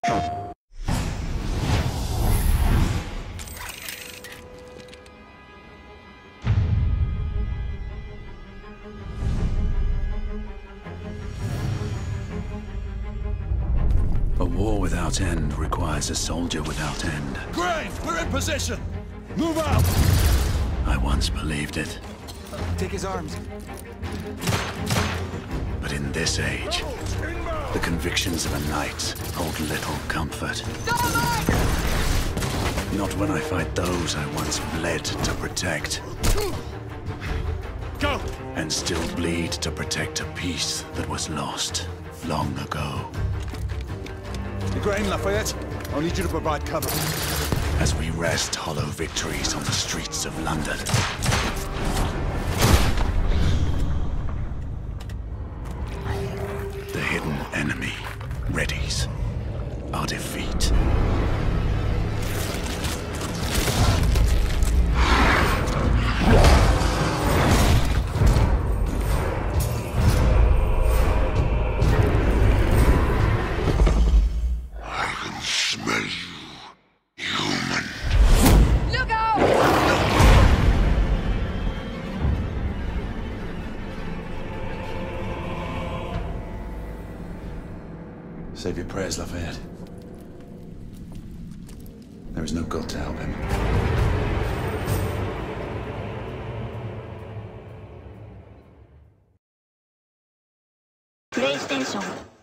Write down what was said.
A war without end requires a soldier without end. Grain, we're in position! Move out! I once believed it. Take his arms. But in this age, the convictions of a knight hold little comfort. Not when I fight those I once bled to protect. Go! And still bleed to protect a peace that was lost long ago. Grain, Lafayette, I'll need you to provide cover. As we wrest hollow victories on the streets of London. The hidden enemy readies our defeat. Save your prayers, Lafayette. There is no God to help him. PlayStation